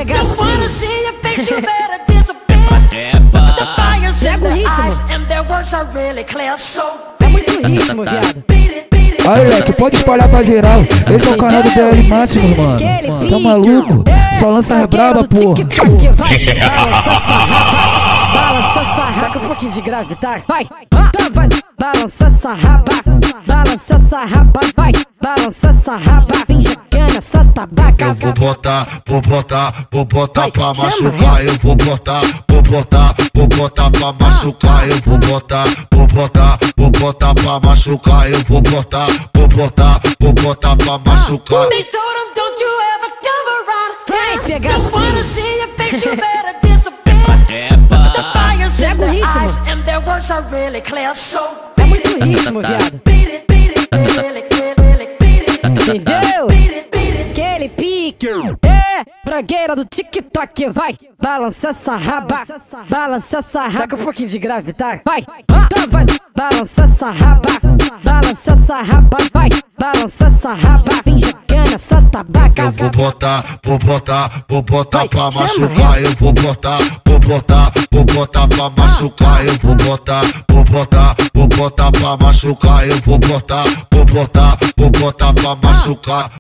pegar assim. Pega o ritmo. É muito ritmo, viado. Aí, moleque, pode espalhar pra geral. Esse é o canal do BL Máximo, mano. Tá maluco? Só lança as braba, porra. Balança essa raba, um pouquinho de gravidade. Vai, vai, balança essa raba, balança essa raba, vai, balança essa raba, vem jogando essa tabaca. Eu vou botar pra machucar. Eu vou botar pra machucar. Eu vou botar pra machucar. Eu vou botar pra machucar. Vem pegar assim. Pega o ritmo. É muito ritmo, viado. Entendeu? Aquele pique. É, bragueira do TikTok. Vai, balança essa raba, balança essa raba. Pega um pouquinho de gravidade. Vai, vai, balança essa raba, balança essa raba. Vai, balança essa raba, vem jogando essa tabaca. Eu vou botar pra machucar. Eu vou botar pra machucar. Eu vou botar pra machucar. Eu vou botar pra machucar.